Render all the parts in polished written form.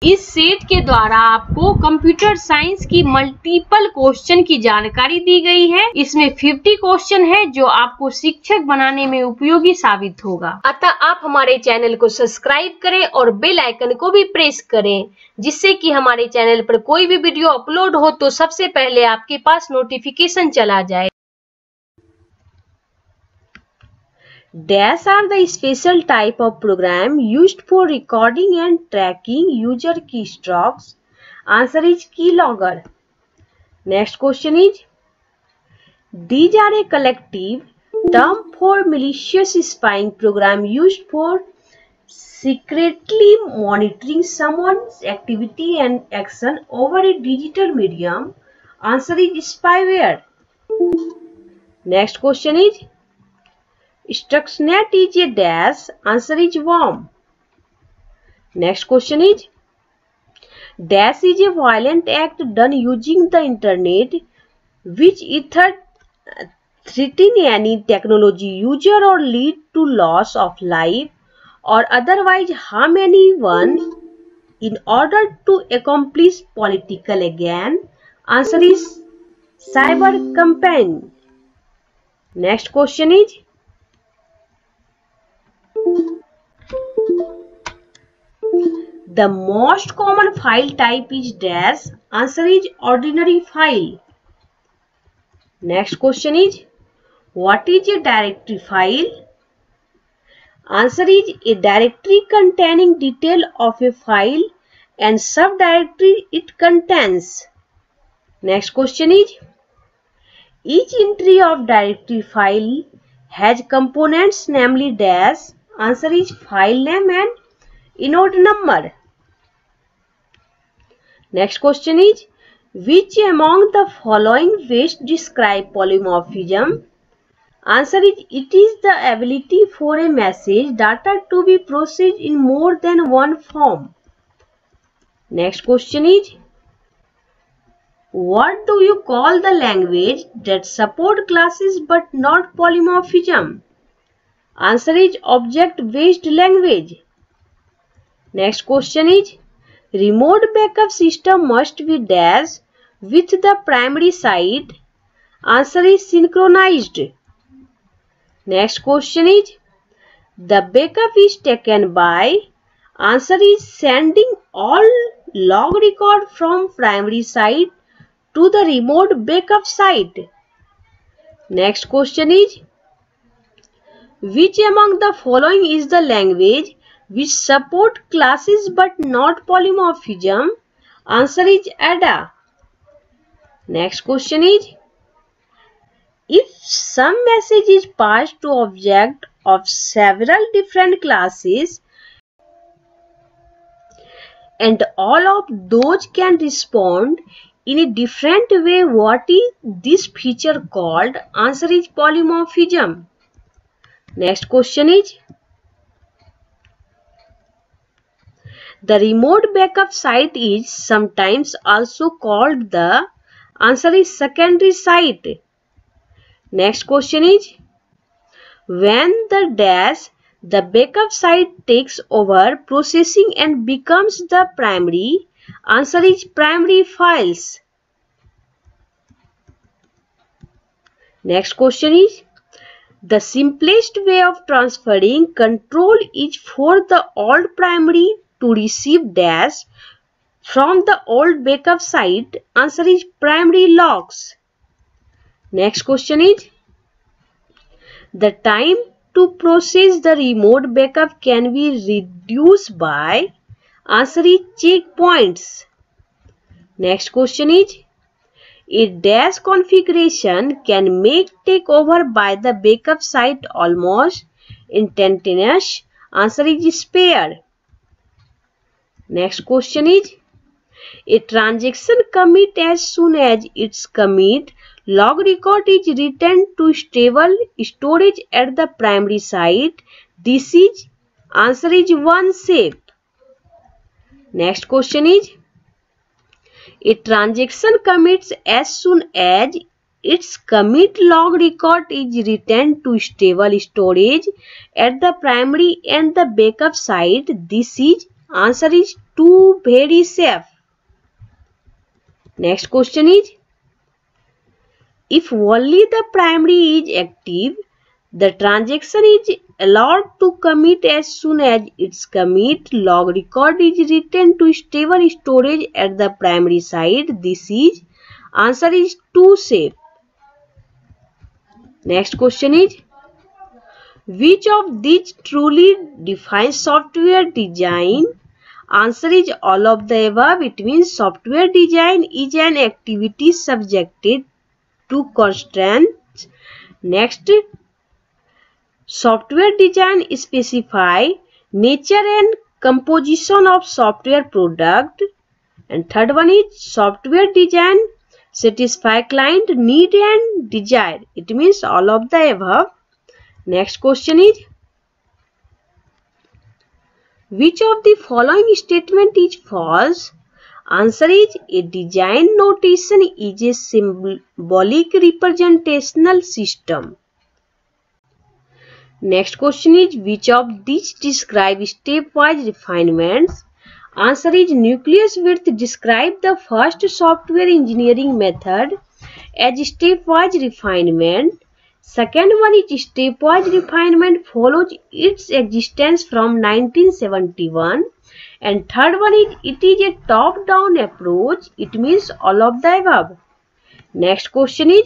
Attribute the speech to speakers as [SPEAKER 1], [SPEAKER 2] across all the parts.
[SPEAKER 1] इस सेट के द्वारा आपको कंप्यूटर साइंस की मल्टीपल क्वेश्चन की जानकारी दी गई है। इसमें 50 क्वेश्चन है जो आपको शिक्षक बनाने में उपयोगी साबित होगा। अतः आप हमारे चैनल को सब्सक्राइब करें और बेल आइकन को भी प्रेस करें, जिससे कि हमारे चैनल पर कोई भी वीडियो अपलोड हो तो सबसे पहले आपके पास नोटिफिकेशन चला जाए। Dash are the special type of program used for recording and tracking user keystrokes. Answer is keylogger. Next question is, these are a collective term for malicious spying program used for secretly monitoring someone's activity and action over a digital medium. Answer is spyware. Next question is, Stuxnet is a dash. Answer is worm. Next question is, dash is a violent act done using the internet which either threaten any technology user or lead to loss of life or otherwise harm anyone in order to accomplish political gain. Answer is cyber campaign. Next question is, the most common file type is dash. Answer is ordinary file. Next question is, what is a directory file? Answer is a directory containing detail of a file and subdirectory it contains. Next question is, each entry of directory file has components namely dash. Answer is file name and inode number. Next question is, which among the following best describe polymorphism? Answer is, it is the ability for a message data to be processed in more than one form. Next question is, what do you call the language that support classes but not polymorphism? Answer is object-based language. Next question is, remote backup system must be dash with the primary site. Answer is synchronized. Next question is, the backup is taken by. Answer is sending all log record from primary site to the remote backup site. Next question is, which among the following is the language which support classes but not polymorphism? Answer is Ada. Next question is, if some message is passed to object of several different classes and all of those can respond in a different way, what is this feature called? Answer is polymorphism. Next question is, the remote backup site is sometimes also called the. Answer is secondary site. Next question is, when the dash the backup site takes over processing and becomes the primary. Answer is primary files. Next question is, the simplest way of transferring control is for the old primary to receive dash from the old backup site. Answer is primary logs. Next question is, the time to process the remote backup can be reduced by. Answer is checkpoints. Next question is, a dash configuration can make takeover by the backup site almost instantaneous. Answer is spare. Next question is, a transaction commit as soon as its commit log record is returned to stable storage at the primary site. This is. Answer is one safe. Next question is, a transaction commits as soon as its commit log record is returned to stable storage at the primary and the backup site. This is. Answer is too very safe. Next question is, if only the primary is active, the transaction is allowed to commit as soon as its commit log record is written to stable storage at the primary side. This is answer is too safe. Next question is, which of these truly defines software design? Answer is all of the above. It means software design is an activity subjected to constraints. Next, software design specify nature and composition of software product. And third one is software design satisfy client need and desire. It means all of the above. Next question is, which of the following statement is false? Answer is, a design notation is a symbolic representational system. Next question is, which of these describe stepwise refinements? Answer is, nucleus width describe the first software engineering method as stepwise refinement. Second one is stepwise refinement follows its existence from 1971. And third one is, it is a top-down approach. It means all of the above. Next question is,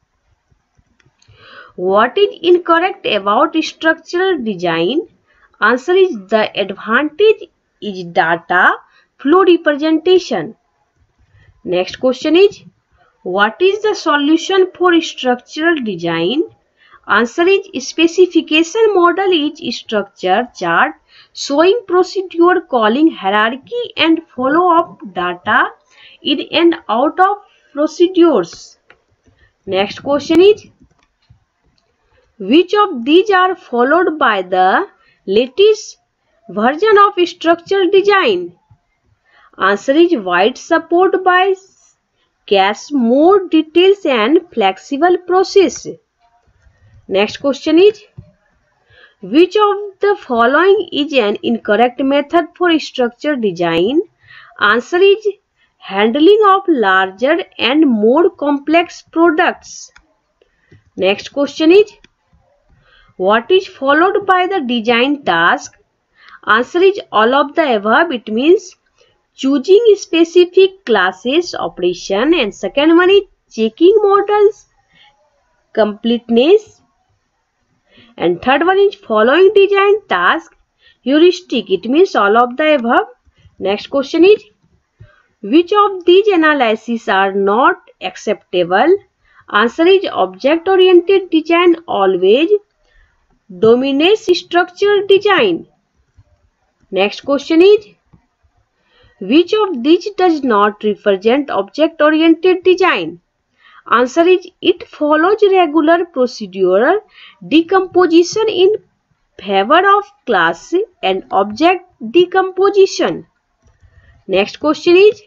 [SPEAKER 1] what is incorrect about structural design? Answer is, the advantage is data flow representation. Next question is, what is the solution for structural design? Answer is, specification model is structure chart showing procedure calling hierarchy and follow up data in and out of procedures. Next question is, which of these are followed by the latest version of structural design? Answer is, wide support by cache more details and flexible process. Next question is, which of the following is an incorrect method for structure design? Answer is, handling of larger and more complex products. Next question is, what is followed by the design task? Answer is, all of the above. It means choosing specific classes operation, and second one is checking models completeness, and third one is following design task heuristic. It means all of the above. Next question is, which of these analyses are not acceptable? Answer is, object oriented design always dominates structural design. Next question is, which of these does not represent object oriented design? Answer is, it follows regular procedural decomposition in favor of class and object decomposition. Next question is,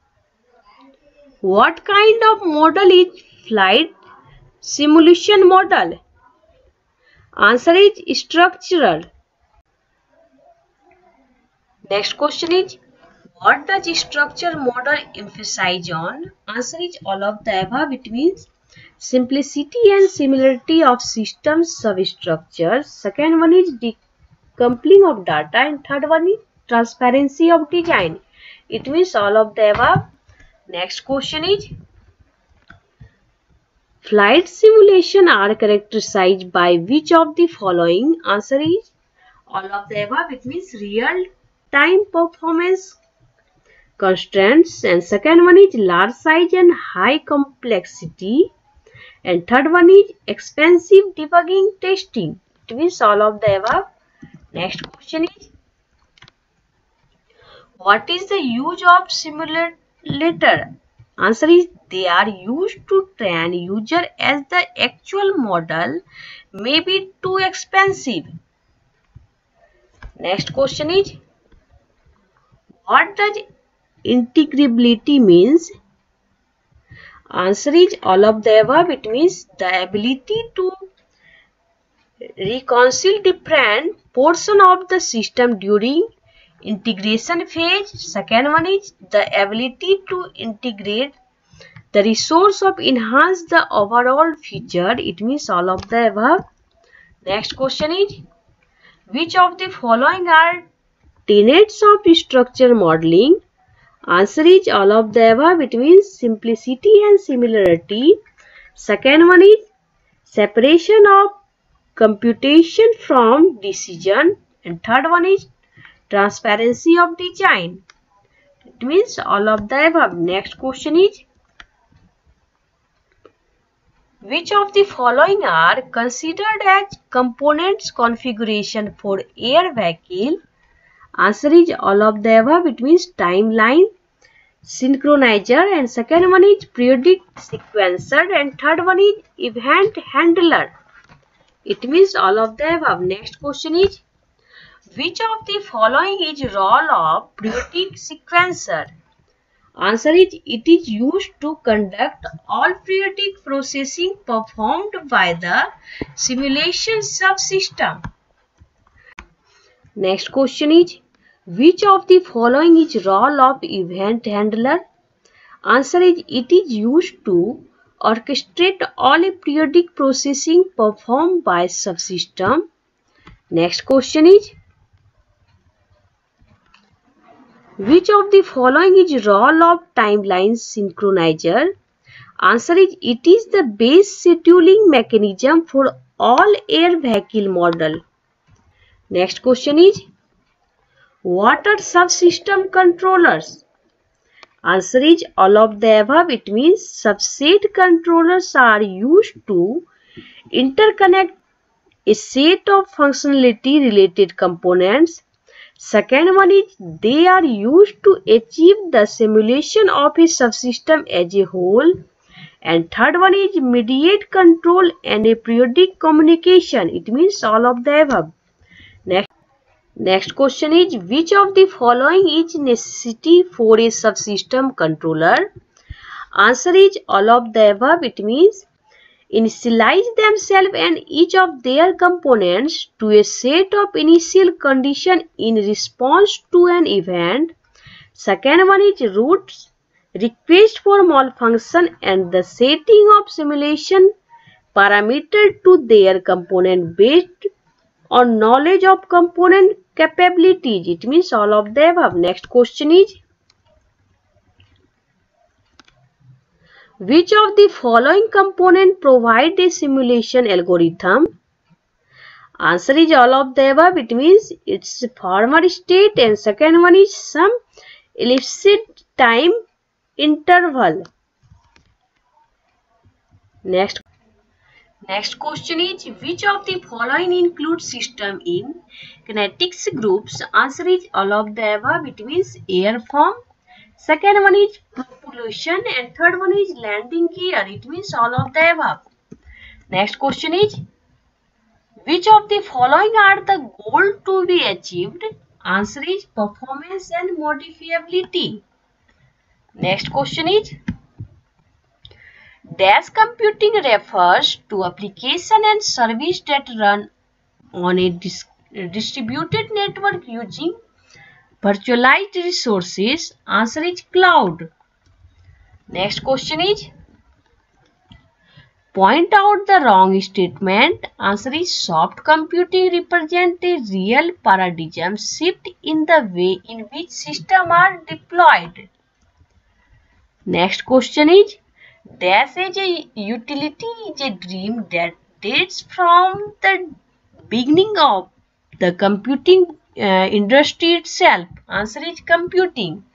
[SPEAKER 1] what kind of model is flight simulation model? Answer is, structural. Next question is, what does structure model emphasize on? Answer is, all of the above. It means simplicity and similarity of system substructures. Second one is decoupling of data, and third one is transparency of design. It means all of the above. Next question is, flight simulation are characterized by which of the following? Answer is, all of the above. It means real time performance constraints, and second one is large size and high complexity, and third one is expensive debugging testing. It means all of the above. Next question is, what is the use of simulator? Answer is, they are used to train user as the actual model may be too expensive. Next question is, what does integrability means? Answer is, all of the above. It means the ability to reconcile different portions of the system during integration phase. Second one is the ability to integrate the resource of enhance the overall feature. It means all of the above. Next question is, which of the following are tenets of structure modeling? Answer is all of the above. It means simplicity and similarity. Second one is separation of computation from decision. And third one is transparency of design. It means all of the above. Next question is, which of the following are considered as components configuration for air vehicle? Answer is all of the above. It means timeline, synchronizer, and second one is periodic sequencer, and third one is event handler. It means all of the above. Next question is, which of the following is role of periodic sequencer? Answer is it is used to conduct all periodic processing performed by the simulation subsystem. Next question is, which of the following is role of event handler? Answer is it is used to orchestrate all periodic processing performed by subsystem. Next question is, which of the following is role of timeline synchronizer? Answer is it is the base scheduling mechanism for all air vehicle model. Next question is, what are subsystem controllers? Answer is all of the above. It means subset controllers are used to interconnect a set of functionality related components. Second one is they are used to achieve the simulation of a subsystem as a whole. And third one is mediate control and a periodic communication. It means all of the above. Next question is, which of the following is necessity for a subsystem controller? Answer is all of the above. It means initialize themselves and each of their components to a set of initial conditions in response to an event. Second one is routes, request for malfunction, and the setting of simulation parameter to their component based on knowledge of component capabilities. It means all of the above. Next question is, which of the following component provide a simulation algorithm? Answer is all of the above. It means it's former state, and second one is some elapsed time interval. Next question is, which of the following includes system in kinetics groups? Answer is all of the above. It means airform. Second one is propulsion, and third one is landing gear. It means all of the above. Next question is, which of the following are the goal to be achieved? Answer is performance and modifiability. Next question is, dash computing refers to application and service that run on a distributed network using virtualized resources. Answer is cloud. Next question is, point out the wrong statement. Answer is soft computing represents a real paradigm shift in the way in which systems are deployed. Next question is, dash as a utility is a dream that dates from the beginning of the computing industry itself. Answer is computing.